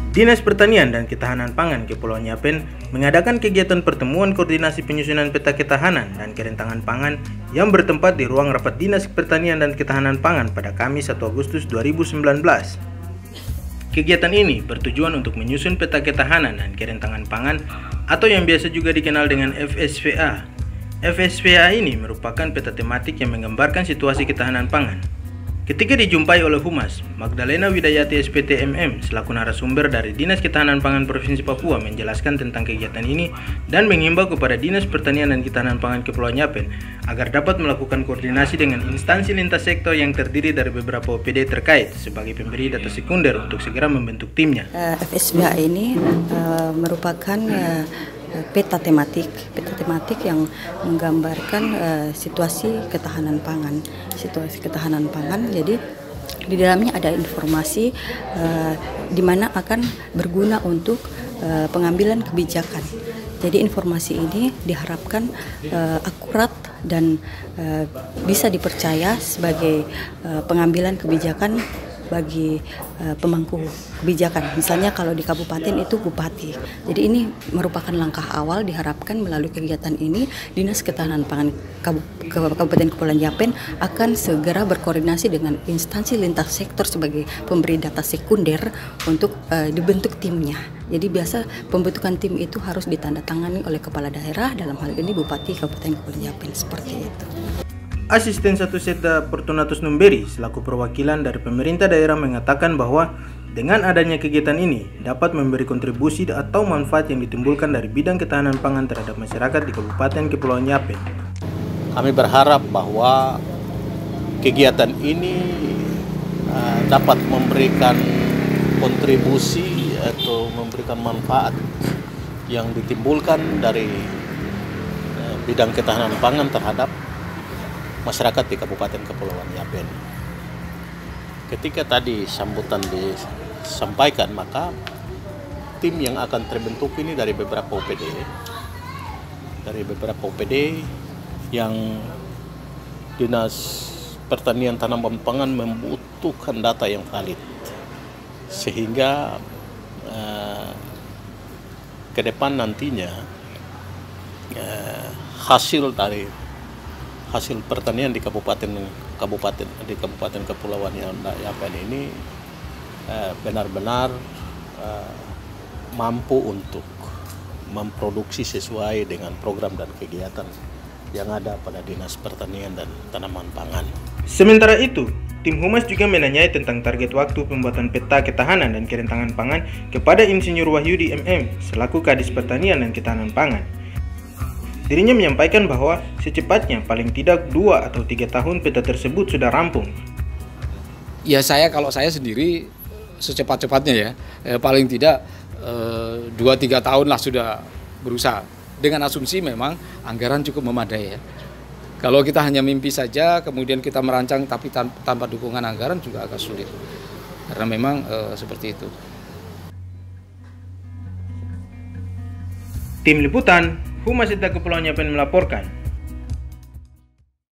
Dinas Pertanian dan Ketahanan Pangan Kepulauan Yapen mengadakan kegiatan pertemuan koordinasi penyusunan peta ketahanan dan kerentanan pangan yang bertempat di ruang rapat Dinas Pertanian dan Ketahanan Pangan pada Kamis 1 Agustus 2019. Kegiatan ini bertujuan untuk menyusun peta ketahanan dan kerentanan pangan atau yang biasa juga dikenal dengan FSPA. FSPA ini merupakan peta tematik yang menggambarkan situasi ketahanan pangan. Ketika dijumpai oleh Humas, Magdalena Widayati SPT MM selaku narasumber dari Dinas Ketahanan Pangan Provinsi Papua menjelaskan tentang kegiatan ini dan mengimbau kepada Dinas Pertanian dan Ketahanan Pangan Kepulauan Yapen agar dapat melakukan koordinasi dengan instansi lintas sektor yang terdiri dari beberapa OPD terkait sebagai pemberi data sekunder untuk segera membentuk timnya. FSPA ini merupakan peta tematik yang menggambarkan situasi ketahanan pangan. Jadi di dalamnya ada informasi di mana akan berguna untuk pengambilan kebijakan. Jadi informasi ini diharapkan akurat dan bisa dipercaya sebagai pengambilan kebijakan bagi pemangku kebijakan. Misalnya kalau di kabupaten itu bupati. Jadi ini merupakan langkah awal, diharapkan melalui kegiatan ini Dinas Ketahanan Pangan Kabupaten Kepulauan Yapen akan segera berkoordinasi dengan instansi lintas sektor sebagai pemberi data sekunder untuk dibentuk timnya. Jadi biasa pembentukan tim itu harus ditandatangani oleh kepala daerah, dalam hal ini Bupati Kabupaten Kepulauan Yapen, seperti itu. Asisten Satu Sekda Fortunatus Numberi selaku perwakilan dari pemerintah daerah mengatakan bahwa dengan adanya kegiatan ini dapat memberi kontribusi atau manfaat yang ditimbulkan dari bidang ketahanan pangan terhadap masyarakat di Kabupaten Kepulauan Yapen. Kami berharap bahwa kegiatan ini dapat memberikan kontribusi atau memberikan manfaat yang ditimbulkan dari bidang ketahanan pangan terhadap masyarakat di Kabupaten Kepulauan Yapen. Ketika tadi sambutan disampaikan, maka tim yang akan terbentuk ini dari beberapa OPD yang Dinas Pertanian Tanaman Pangan membutuhkan data yang valid, sehingga ke depan nantinya hasil pertanian di Kabupaten Kepulauan Yapen ini benar-benar mampu untuk memproduksi sesuai dengan program dan kegiatan yang ada pada Dinas Pertanian dan Tanaman Pangan. Sementara itu, tim Humas juga menanyai tentang target waktu pembuatan peta ketahanan dan kerentanan pangan kepada Insinyur Wahyudi MM selaku Kadis Pertanian dan Ketahanan Pangan. Dirinya menyampaikan bahwa secepatnya paling tidak 2 atau 3 tahun peta tersebut sudah rampung. Ya kalau saya sendiri secepat-cepatnya ya, paling tidak 2-3 tahun lah sudah berusaha. Dengan asumsi memang anggaran cukup memadai ya. Kalau kita hanya mimpi saja kemudian kita merancang tapi tanpa dukungan anggaran juga agak sulit. Karena memang seperti itu. Tim Liputan Humas Sekda Kepulauan Yapen melaporkan.